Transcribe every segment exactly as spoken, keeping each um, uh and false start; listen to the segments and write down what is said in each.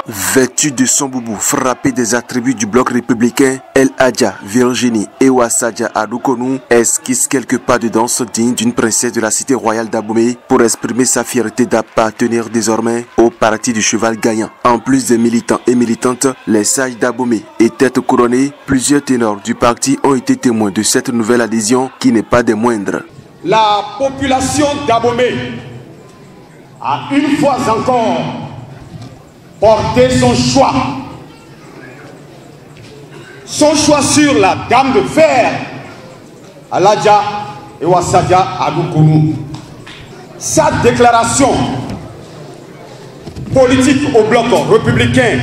Vêtue de son boubou, frappée des attributs du bloc républicain, El Hadja Virginie Ewa Sadia Adoukonou esquisse quelques pas de danse digne d'une princesse de la cité royale d'Abomey pour exprimer sa fierté d'appartenir désormais au parti du cheval gagnant. En plus des militants et militantes, les sages d'Abomey et têtes couronnées, plusieurs ténors du parti ont été témoins de cette nouvelle adhésion qui n'est pas des moindres. La population d'Abomey a une fois encore porté son choix. Son choix sur la dame de fer, El Hadja Ewa Sadia Adoukonou. Sa déclaration politique au bloc républicain,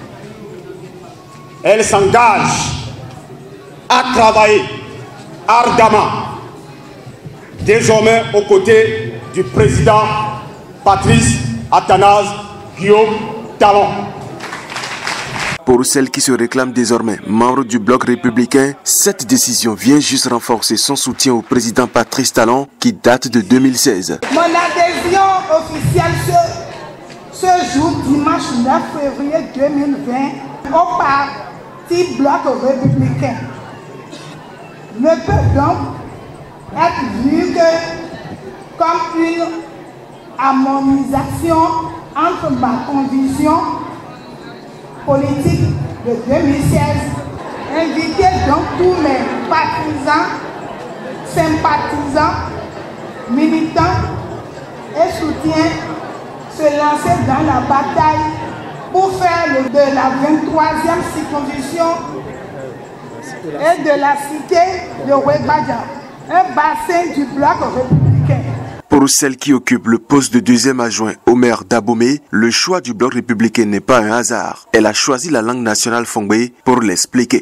elle s'engage à travailler ardemment, désormais aux côtés du président Patrice Athanase Guillaume Talon. Pour celles qui se réclament désormais membres du bloc républicain, cette décision vient juste renforcer son soutien au président Patrice Talon qui date de deux mille seize. Mon adhésion officielle ce, ce jour, dimanche neuf février deux mille vingt, au parti bloc républicain ne peut donc être vue que comme une harmonisation entre ma conviction politique de deux mille seize, inviter donc tous mes partisans, sympathisants, militants et soutiens se lancer dans la bataille pour faire le, de la vingt-troisième circonscription et de la cité de Ouébadja un bassin du bloc républicain. Pour celle qui occupe le poste de deuxième adjoint au maire d'Abomey, le choix du bloc républicain n'est pas un hasard. Elle a choisi la langue nationale Fongbe pour l'expliquer.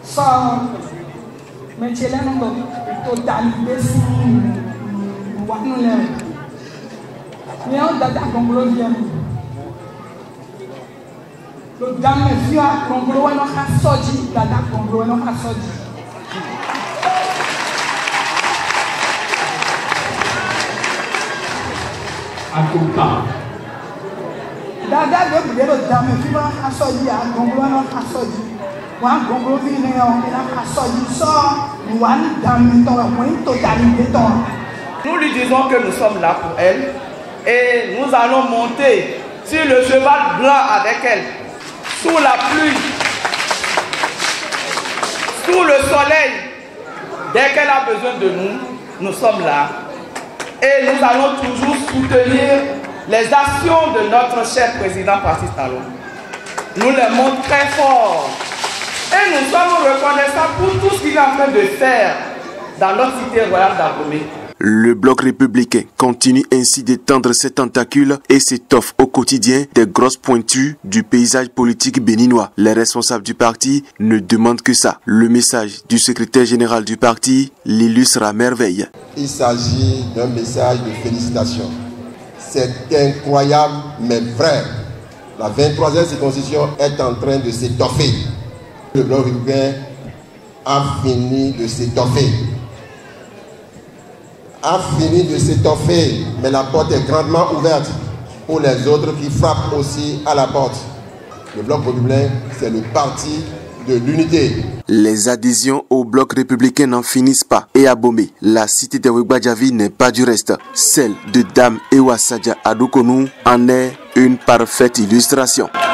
Nous lui disons que nous sommes là pour elle et nous allons monter sur le cheval blanc avec elle, sous la pluie, sous le soleil. Dès qu'elle a besoin de nous, nous sommes là. Et nous allons toujours soutenir les actions de notre cher président Patrice Talon. Nous les montrons très fort. Et nous sommes reconnaissants pour tout ce qu'il est en train de faire dans notre cité royale d'Abomey. Le bloc républicain continue ainsi d'étendre ses tentacules et s'étoffe au quotidien des grosses pointues du paysage politique béninois. Les responsables du parti ne demandent que ça. Le message du secrétaire général du parti l'illustre à merveille. Il s'agit d'un message de félicitations. C'est incroyable mais vrai. La vingt-troisième circonscription est en train de s'étoffer. Le bloc républicain a fini de s'étoffer. a fini de s'étoffer, mais la porte est grandement ouverte pour les autres qui frappent aussi à la porte. Le bloc républicain, c'est le parti de l'unité. Les adhésions au bloc républicain n'en finissent pas. Et à Abomey, la cité de Ouébadjavi n'est pas du reste. Celle de Dame Ewa Sadia Adoukonou en est une parfaite illustration.